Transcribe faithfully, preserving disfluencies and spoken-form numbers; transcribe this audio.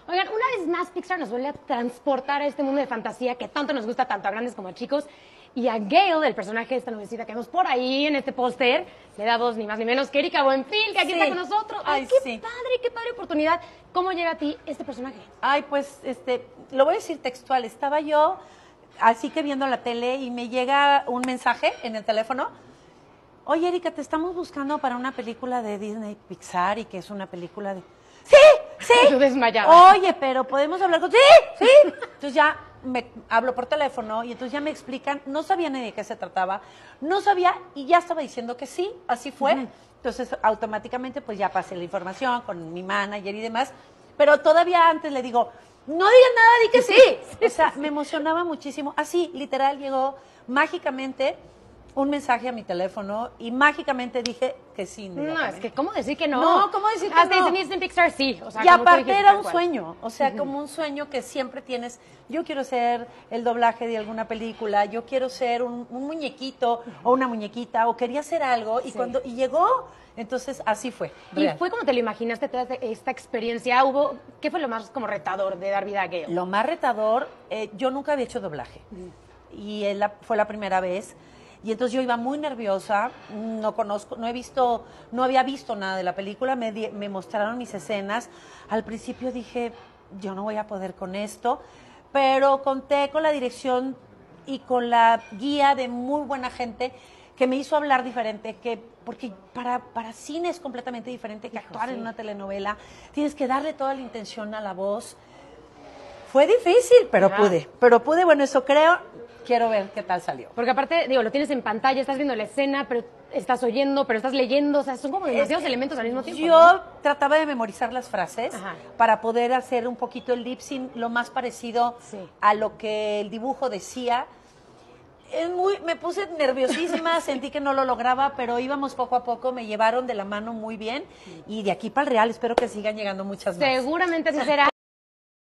Oigan, una vez más Pixar nos vuelve a transportar a este mundo de fantasía que tanto nos gusta tanto a grandes como a chicos. Y a Gale, el personaje de esta novecita que vemos por ahí en este póster, le da voz ni más ni menos que Erika Buenfil, que aquí Sí. está con nosotros. Ay, Ay, qué sí. padre, qué padre oportunidad. ¿Cómo llega a ti este personaje? Ay, pues, este, lo voy a decir textual. Estaba yo así que viendo la tele y me llega un mensaje en el teléfono. Oye, Erika, te estamos buscando para una película de Disney Pixar y que es una película de... ¡Sí! ¡Sí! Tú desmayabas. Oye, pero podemos hablar con... ¡Sí! ¡Sí! Entonces ya me hablo por teléfono y entonces ya me explican. No sabía ni de qué se trataba. No sabía y ya estaba diciendo que sí. Así fue. Uh-huh. Entonces automáticamente pues ya pasé la información con mi manager y demás. Pero todavía antes le digo, no digan nada, di que sí. sí. O sea, me emocionaba muchísimo. Así, literal, llegó mágicamente un mensaje a mi teléfono y mágicamente dije que sí. No, es que ¿cómo decir que no? No, ¿cómo decir que Hasta no? Hasta Disney Pixar sí. O sea, y aparte dijiste, era un cual. sueño, o sea, uh-huh. como un sueño que siempre tienes. Yo quiero ser el doblaje de alguna película, yo quiero ser un, un muñequito uh-huh. o una muñequita, o quería hacer algo, y sí. cuando y llegó, entonces así fue. ¿Y real. fue como te lo imaginaste toda esta experiencia? ¿Hubo, ¿Qué fue lo más como retador de dar vida a Gale? Lo más retador, eh, yo nunca había hecho doblaje, uh-huh. y él la, fue la primera vez. Y entonces yo iba muy nerviosa, no conozco, no he visto, no había visto nada de la película, me, di, me mostraron mis escenas. Al principio dije, yo no voy a poder con esto, pero conté con la dirección y con la guía de muy buena gente que me hizo hablar diferente, que porque para, para cine es completamente diferente que actuar Hijo, sí. en una telenovela. Tienes que darle toda la intención a la voz. Fue difícil, pero ah. pude, pero pude, bueno, eso creo. Quiero ver qué tal salió. Porque aparte, digo, lo tienes en pantalla, estás viendo la escena, pero estás oyendo, pero estás leyendo, o sea, son como demasiados es, elementos al mismo tiempo. Yo ¿no? trataba de memorizar las frases Ajá. para poder hacer un poquito el lip sync lo más parecido sí. a lo que el dibujo decía. Es muy, me puse nerviosísima, sentí que no lo lograba, pero íbamos poco a poco, me llevaron de la mano muy bien y de aquí para el Real espero que sigan llegando muchas más. Seguramente así será.